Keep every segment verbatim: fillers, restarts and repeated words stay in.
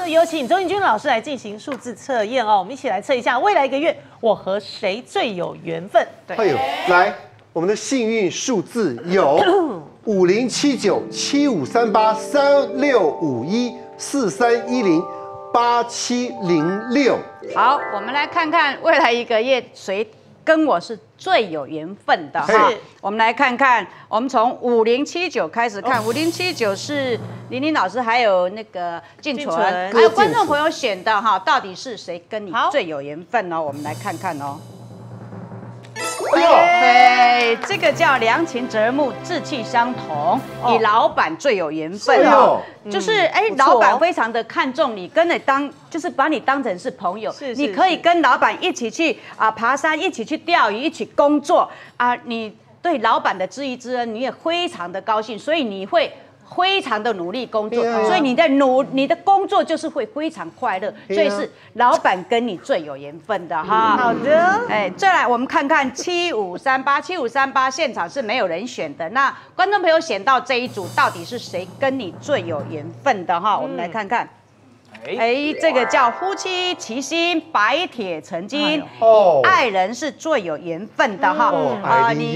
呢，有请周映君老师来进行数字测验哦。我们一起来测一下未来一个月我和谁最有缘分。对， 哎呦，来，我们的幸运数字有五零七九、七五三八、三六五一、四三一零、八七零六。 好，我们来看看未来一个月谁跟我是最有缘分的哈。我们来看看，我们从五零七九开始看，五零七九是林林老师还有那个静纯，还有观众朋友选的哈，到底是谁跟你最有缘分呢？我们来看看哦。哎呦，对，这个叫良禽择木，志气相同，你老板最有缘分哦。就是哎，老板非常的看重你，跟你当就是把你当成是朋友，你可以跟老板一起去啊爬山，一起去钓鱼，一起工作啊。你对老板的知遇之恩，你也非常的高兴，所以你会非常的努力工作，所以你的努你的工作就是会非常快乐，所以是老板跟你最有缘分的哈。 好的， 哎，再来我们看看七五三八，七五三八现场是没有人选的，那观众朋友选到这一组，到底是谁跟你最有缘分的哈？我们来看看。哎，这个叫夫妻齐心，百铁成金。哦，爱人是最有缘分的哈。啊，你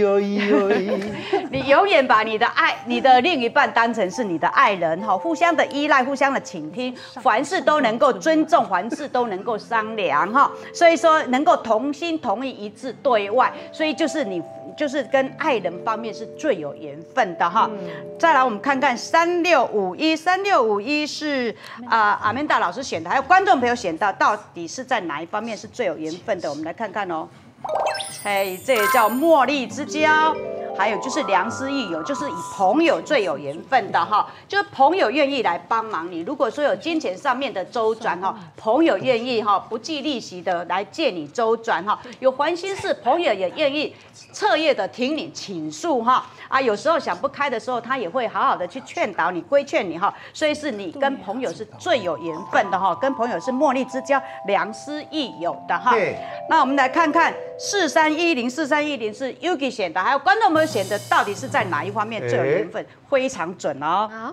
你永远把你的爱、你的另一半当成是你的爱人哈，互相的依赖，互相的倾听，凡事都能够尊重，凡事都能够商量哈。所以说能够同心同意一致对外，所以就是你。就是跟爱人方面是最有缘分的哈。嗯、再来，我们看看三六五一，三六五一是啊、呃、阿曼达老师选的，还有观众朋友选到，到底是在哪一方面是最有缘分的？我们来看看哦。哎，这也叫茉莉之交。还有就是良师益友，就是以朋友最有缘分的哈，就是朋友愿意来帮忙你。如果说有金钱上面的周转哈，朋友愿意哈不计利息的来借你周转哈，有烦心事，朋友也愿意彻夜的听你倾诉哈。啊，有时候想不开的时候，他也会好好的去劝导你、规劝你哈。所以是你跟朋友是最有缘分的哈，跟朋友是茉莉之交、良师益友的哈。那我们来看看四三一零，四三一零是 Yuki 选的，还有观众们选的，到底是在哪一方面最有缘分？非常准哦。好。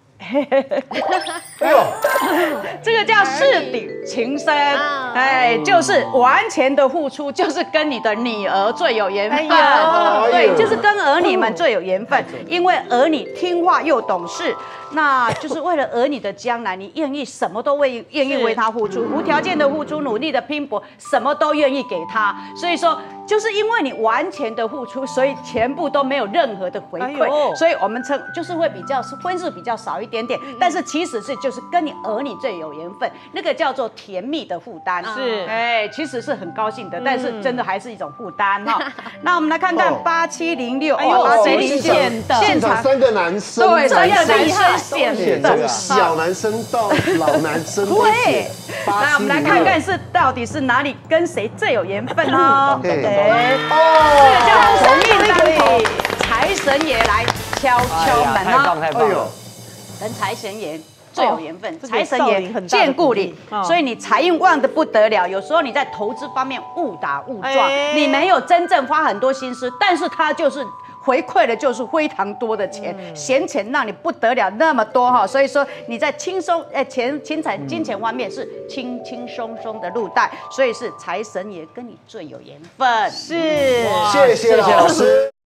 哎呦，这个叫赤底情深，哎，就是完全的付出，就是跟你的女儿最有缘分，对，就是跟儿女们最有缘分，因为儿女听话又懂事，那就是为了儿女的将来，你愿意什么都为愿意为他付出，无条件的付出，努力的拼搏，什么都愿意给他，所以说。就是因为你完全的付出，所以全部都没有任何的回馈，所以我们称就是会比较分数比较少一点点，但是其实是就是跟你儿女最有缘分，那个叫做甜蜜的负担，是，哎，其实是很高兴的，但是真的还是一种负担哈。那我们来看看八七零六，哎呦，谁领先的？ 现场三个男生， 对，三个男生选的， 从小男生到老男生， 对。那我们来看看是到底是哪里跟谁最有缘分哦。哦，这个叫鸿运当头，财神爷来敲敲门哦。哎呦，跟财神爷最有缘分，财神爷眷顾你，所以你财运旺得不得了。有时候你在投资方面误打误撞，你没有真正花很多心思，但是他就是回馈的就是非常多的钱，闲钱让你不得了那么多哈。所以说你在轻松哎钱钱财金钱方面是轻轻松松的入袋，所以是财神爷跟你最有缘分。 是， 谢谢老师。